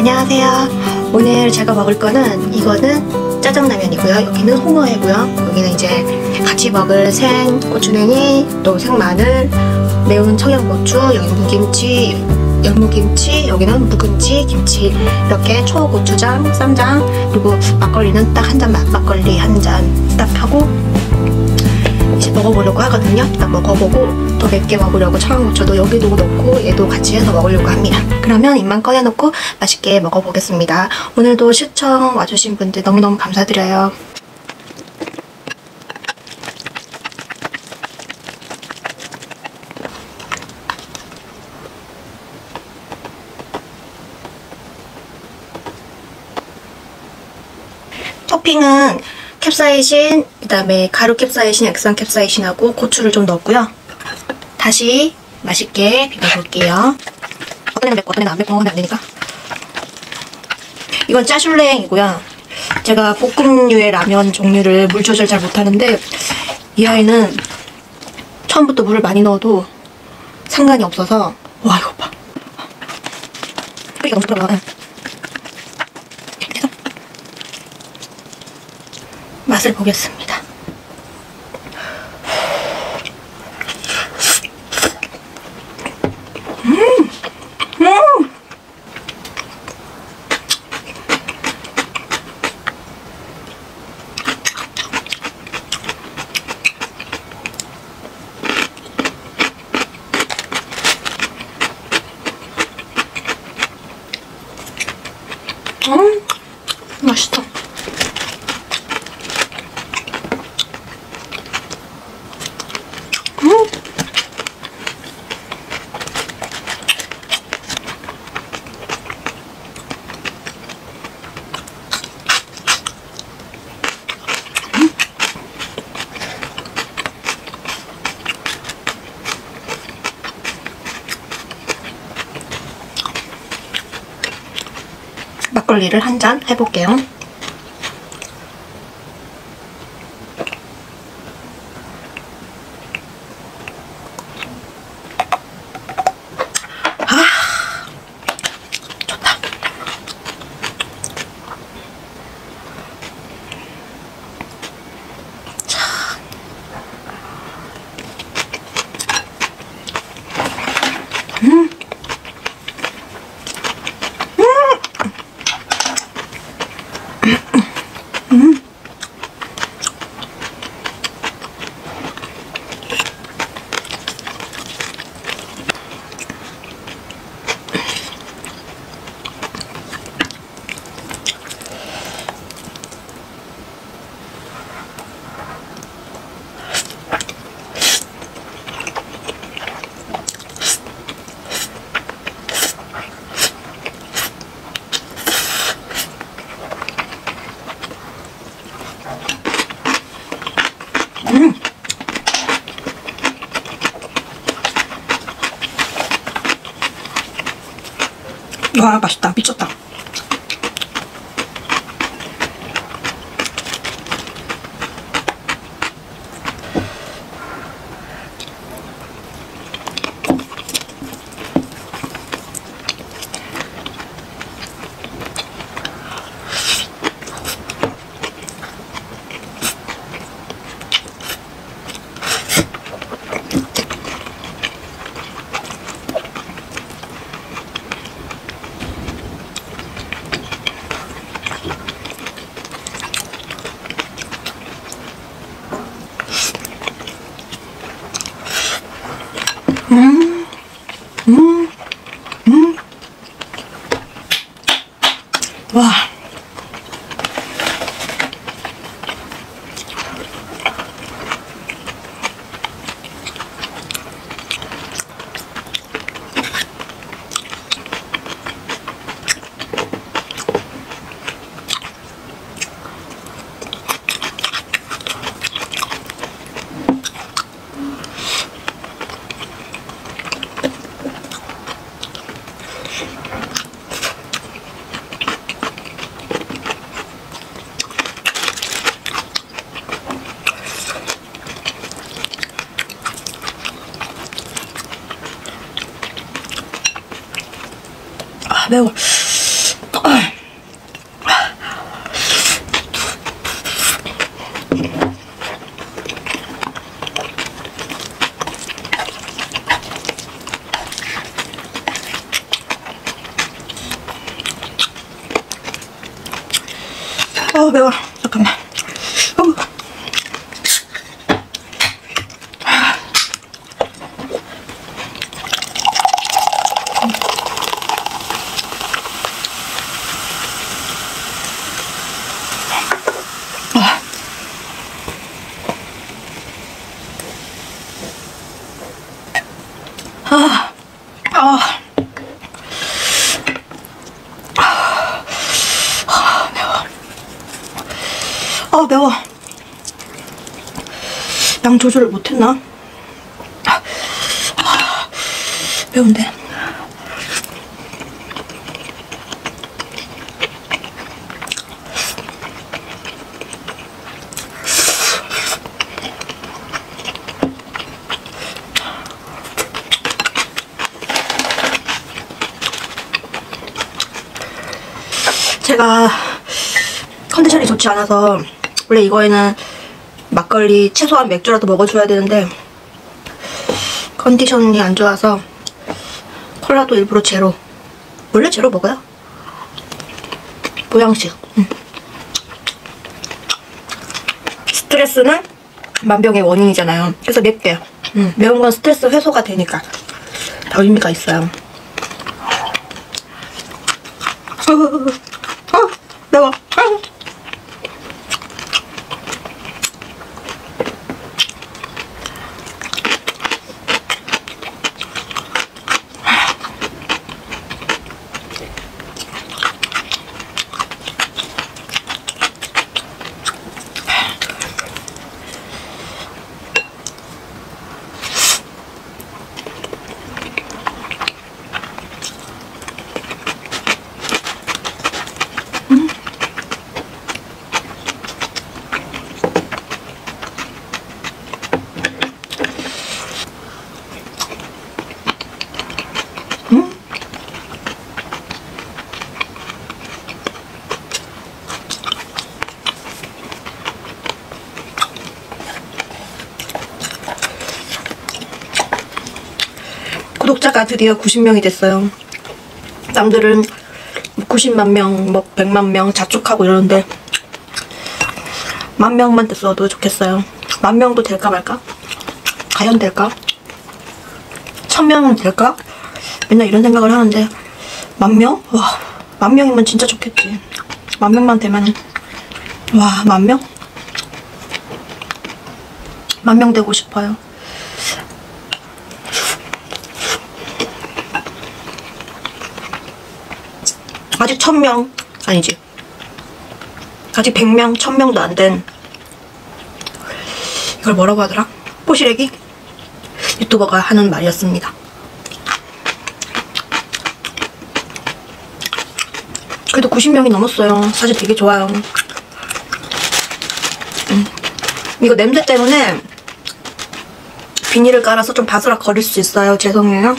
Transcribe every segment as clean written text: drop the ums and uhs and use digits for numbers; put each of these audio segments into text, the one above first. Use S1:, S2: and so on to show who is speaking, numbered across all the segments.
S1: 안녕하세요. 오늘 제가 먹을 거는 이거는 짜장라면이고요. 여기는 홍어회고요. 여기는 이제 같이 먹을 생고추냉이, 또 생마늘, 매운 청양고추, 여기는 무김치, 열무김치, 여기는 묵은지, 김치, 이렇게 초고추장, 쌈장, 그리고 막걸리는 딱 한 잔, 막걸리 한 잔 딱 하고 이제 먹어보려고 하거든요. 일단 먹어보고 더 맵게 먹으려고 청양고추도 여기도 넣고 얘도 같이 해서 먹으려고 합니다. 그러면 입만 꺼내놓고 맛있게 먹어보겠습니다. 오늘도 시청 와주신 분들 너무너무 감사드려요. 토핑은 캡사이신, 그 다음에 가루 캡사이신, 액상 캡사이신하고 고추를 좀 넣었고요. 다시 맛있게 비벼볼게요. 어떤 애는 맵고 어떤 애는 안 맵고 먹으면 안 되니까. 이건 짜슐랭이고요. 제가 볶음류의 라면 종류를 물 조절 잘 못하는데 이 아이는 처음부터 물을 많이 넣어도 상관이 없어서. 와, 이거 봐. 끓이기가 너무 부끄러워. 맛을 보겠습니다. 맛있다. 막걸리를 한 잔 해볼게요. 좋다. 자. 와, 맛있다. 미쳤다. 와. 매워. 매워. 잠깐만. 매워. 양 조절을 못했나? 매운데. 제가 컨디션이 좋지 않아서 원래 이거에는 막걸리 최소한 맥주라도 먹어줘야 되는데 컨디션이 안 좋아서 콜라도 일부러 제로. 원래 제로 먹어요. 보양식. 스트레스는 만병의 원인이잖아요. 그래서 맵게. 매운 건 스트레스 해소가 되니까 다 의미가 있어요. 매워. 구독자가 드디어 90명이 됐어요. 남들은 90만 명, 뭐 100만 명 자축하고 이러는데 10,000명만 됐어도 좋겠어요. 10,000명도 될까 말까? 과연 될까? 1000명은 될까? 맨날 이런 생각을 하는데 10,000명? 와, 10,000명이면 진짜 좋겠지. 10,000명만 되면 와, 10,000명? 10,000명 되고 싶어요. 아직 1000명 아니지, 아직 100명, 1000명도 안 된 이걸 뭐라고 하더라? 뽀시래기? 유튜버가 하는 말이었습니다. 그래도 90명이 넘었어요. 사실 되게 좋아요. 이거 냄새 때문에 비닐을 깔아서 좀 바스락 거릴 수 있어요. 죄송해요.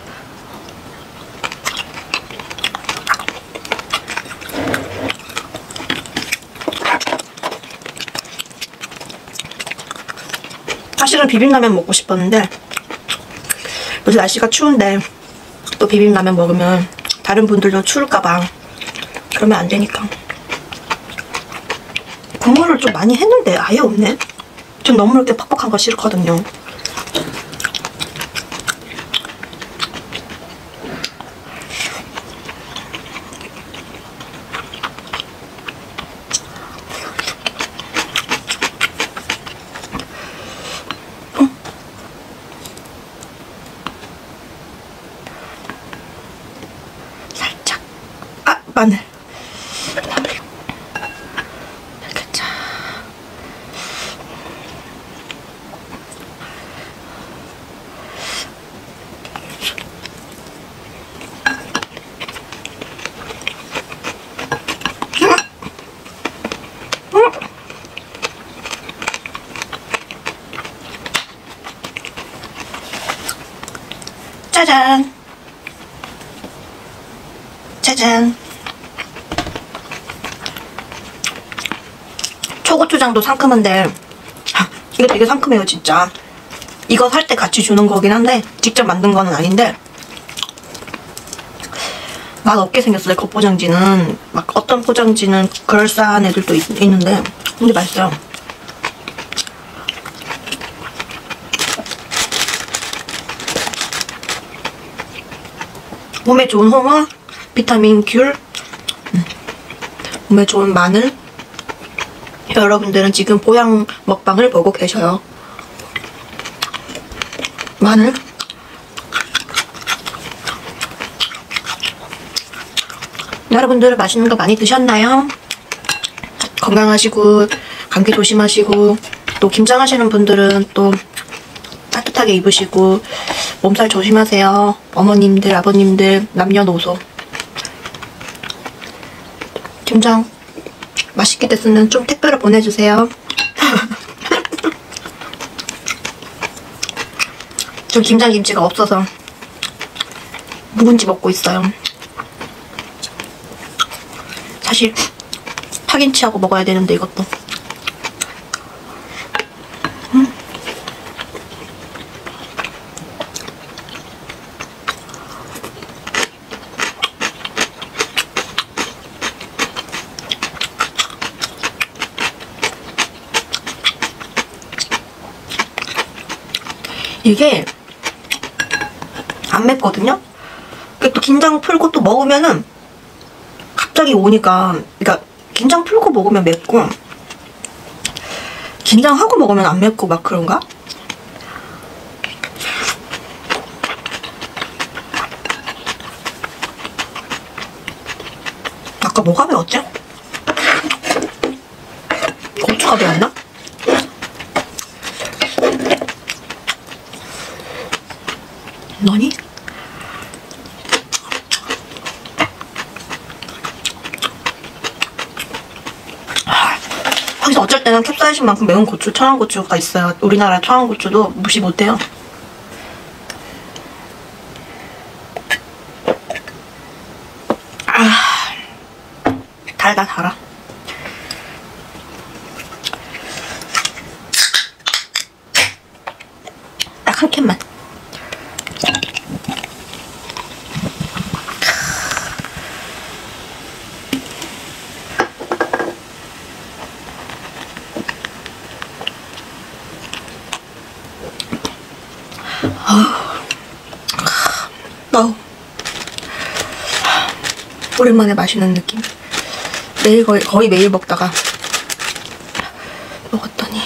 S1: 사실은 비빔라면 먹고 싶었는데 요새 날씨가 추운데 또 비빔라면 먹으면 다른 분들도 추울까봐 그러면 안 되니까 국물을 좀 많이 했는데 아예 없네. 전 너무 이렇게 퍽퍽한 거 싫거든요. 마늘. 그쵸. 짜잔. 짜잔. 초고추장도 상큼한데 이거 되게 상큼해요 진짜. 이거 살 때 같이 주는 거긴 한데 직접 만든 거는 아닌데 맛없게 생겼어요. 겉포장지는. 막 어떤 포장지는 그럴싸한 애들도 있는데 근데 맛있어요. 몸에 좋은 홍어, 비타민 귤, 몸에 좋은 마늘. 여러분들은 지금 보양 먹방을 보고 계셔요. 마늘. 여러분들 맛있는 거 많이 드셨나요? 건강하시고 감기 조심하시고 또 김장하시는 분들은 또 따뜻하게 입으시고 몸살 조심하세요. 어머님들, 아버님들, 남녀노소. 김장 맛있게 됐으면 좀 택배로 보내주세요. 전 김장김치가 없어서 묵은지 먹고 있어요. 사실 파김치하고 먹어야 되는데 이것도. 이게 안 맵거든요? 또 긴장 풀고 또 먹으면은 갑자기 오니까, 그러니까 긴장 풀고 먹으면 맵고 긴장하고 먹으면 안 맵고 막 그런가? 아까 뭐가 매웠지? 고추가 매웠나? 너니? 거기서 어쩔 때는 캡사이신만큼 매운 고추, 청양고추가 있어요. 우리나라 청양고추도 무시 못해요. 달다 달아. 딱 한 캔만. 오랜만에 마시는 느낌. 매일 거의 매일 먹다가 먹었더니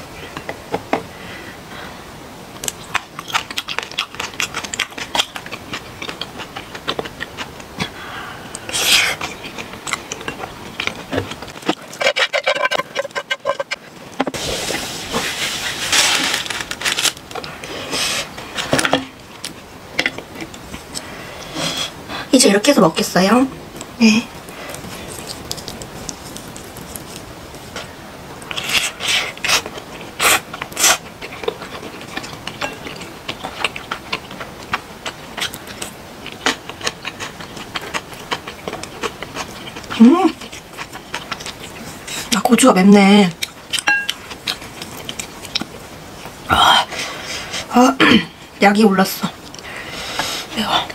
S1: 이제 이렇게 해서 먹겠어요. 네. 아, 고추가 맵네. 약이 올랐어. 매워.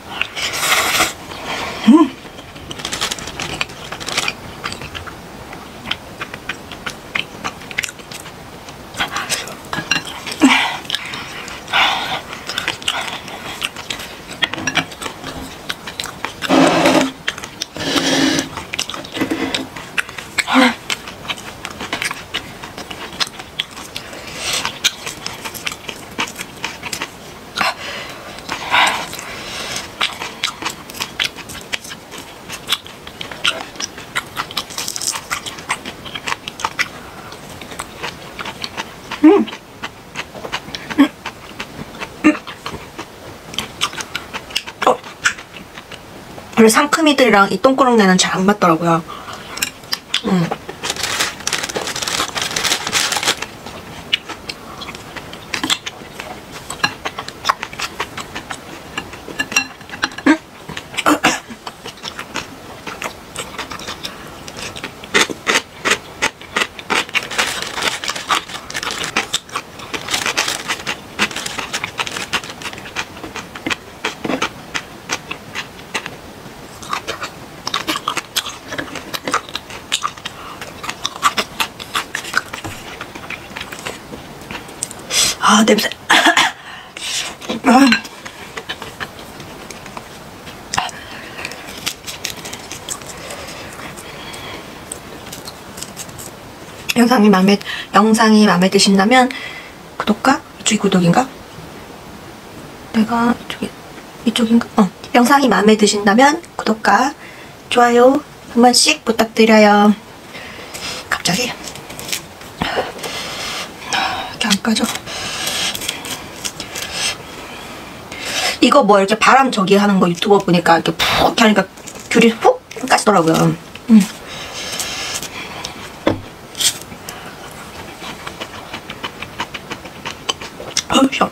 S1: 원래 상큼이들이랑 이 똥꾸렁내는 잘 안 맞더라고요. 아, 냄새. 영상이 마음에 드신다면 구독과 이쪽이 구독인가? 내가 이쪽인가? 영상이 마음에 드신다면 구독과 좋아요 한 번씩 부탁드려요. 갑자기 이렇게 안 까져. 이거 뭐 이렇게 바람 저기 하는 거 유튜버 보니까 이렇게 푹 하니까 귤이 훅 까지더라고요. 시원.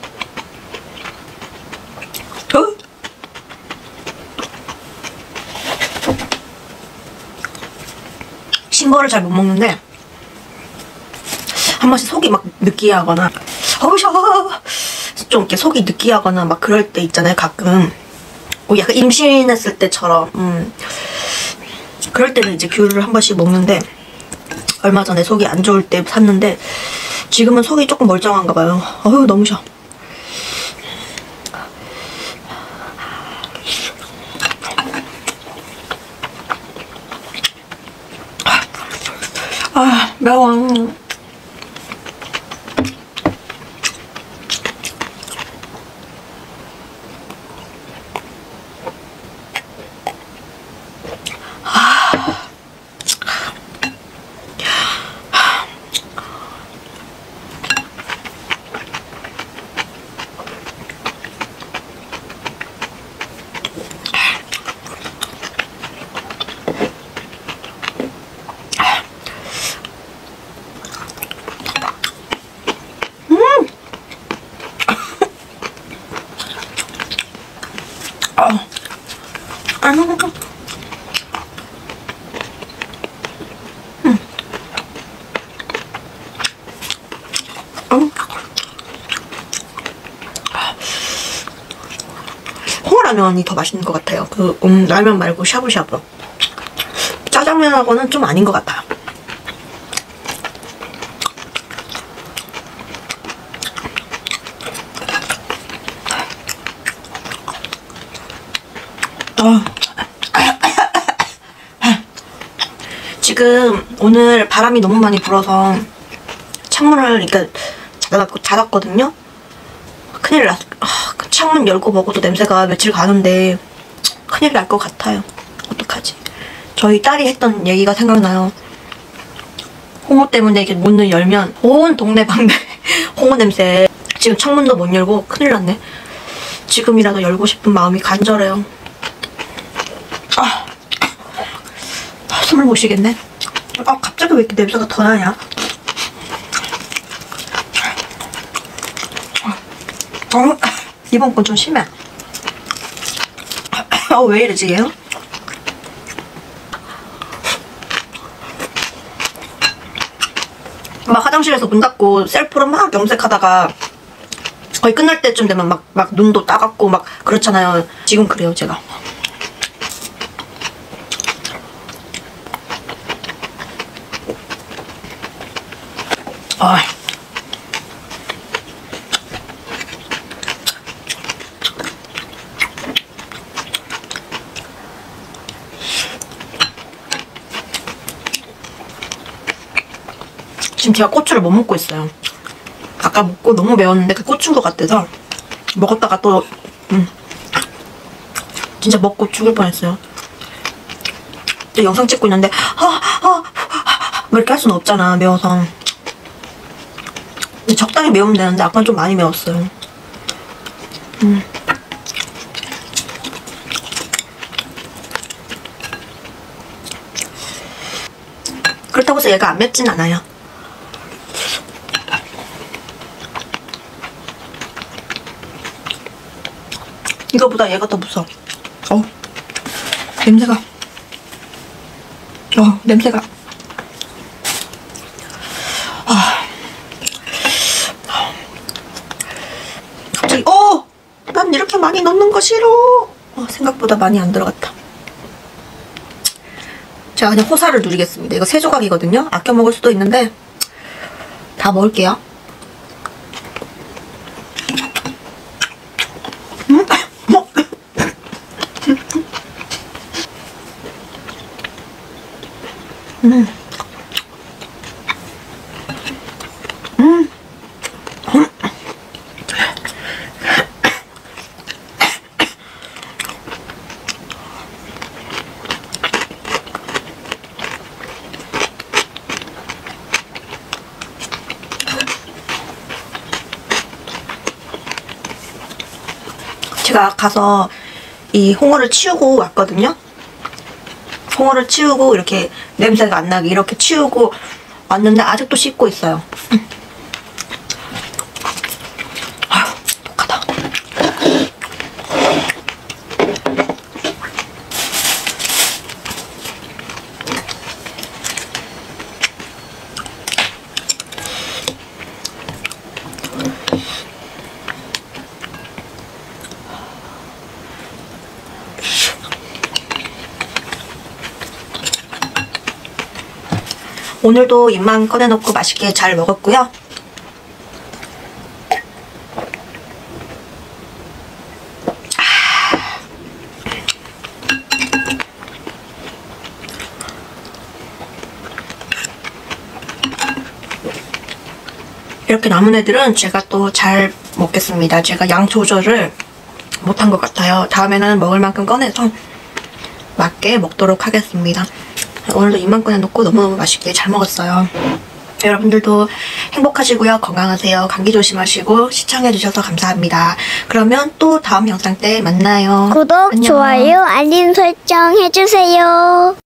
S1: 신 거를 잘 못 먹는데 한 번씩 속이 막 느끼하거나 좀 이렇게 속이 느끼하거나 막 그럴 때 있잖아요, 가끔. 약간 임신했을 때처럼 그럴 때는 이제 귤을 한 번씩 먹는데, 얼마 전에 속이 안 좋을 때 샀는데 지금은 속이 조금 멀쩡한가 봐요. 어휴, 너무 셔. 아, 매워. 홍어라면이 더 맛있는 것 같아요. 라면 말고 샤브샤브. 짜장면하고는 좀 아닌 것 같아요. 지금 오늘 바람이 너무 많이 불어서 창문을 그러니까 닫았거든요. 큰일 났어. 창문 열고 먹어도 냄새가 며칠 가는데 큰일 날 것 같아요. 어떡하지? 저희 딸이 했던 얘기가 생각나요. 홍어 때문에 이렇게 문을 열면 온 동네 방네 홍어 냄새. 지금 창문도 못 열고 큰일 났네. 지금이라도 열고 싶은 마음이 간절해요. 숨을 못 쉬겠네. 갑자기 왜 이렇게 냄새가 더 나냐? 이번 건 좀 심해. 왜 이러지 얘요? 막 화장실에서 문 닫고 셀프로 막 염색하다가 거의 끝날 때쯤 되면 막 눈도 따갑고 막 그렇잖아요. 지금 그래요, 제가. 지금 제가 고추를 못 먹고 있어요. 아까 먹고 너무 매웠는데 그 고추인 것 같아서 먹었다가 또 진짜 먹고 죽을 뻔했어요. 또 영상 찍고 있는데 뭐 이렇게 할 수는 없잖아, 매워서. 적당히 매우면 되는데 아까 좀 많이 매웠어요. 그렇다고 해서 얘가 안 맵진 않아요. 이거보다 얘가 더 무서워. 냄새가. 냄새가. 갑자기 난 이렇게 많이 넣는 거 싫어. 생각보다 많이 안 들어갔다. 제가 그냥 호사를 누리겠습니다. 이거 3조각이거든요. 아껴 먹을 수도 있는데 다 먹을게요. 음. 제가 가서 이 홍어를 치우고 왔거든요. 홍어를 치우고 이렇게 냄새가 안 나게 이렇게 치우고 왔는데 아직도 씻고 있어요. 아휴, 독하다. 오늘도 입만 꺼내놓고 맛있게 잘 먹었고요. 이렇게 남은 애들은 제가 또 잘 먹겠습니다. 제가 양 조절을 못한 것 같아요. 다음에는 먹을 만큼 꺼내서 맞게 먹도록 하겠습니다. 오늘도 입만 꺼내놓고 너무너무 맛있게 잘 먹었어요. 여러분들도 행복하시고요. 건강하세요. 감기 조심하시고 시청해주셔서 감사합니다. 그러면 또 다음 영상 때 만나요.
S2: 구독,
S1: 안녕.
S2: 좋아요, 알림 설정 해주세요.